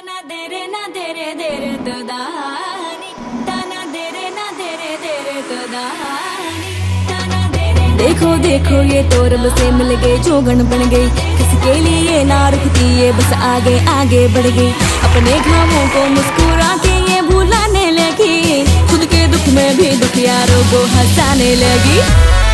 ताना दे रे ना दे रे दे रे तो दानी, ताना दे रे ना दे रे दे रे तो दानी, ताना दे रे। देखो देखो ये तो रब से मिल गए, जोगन बन गई, किसी के लिए ना रुकती ये, बस आगे आगे बढ़ गई। अपने घावों को मुस्कुरा के ये भुलाने लगी, खुद के दुख में भी दुखियारों को हंसाने लगी।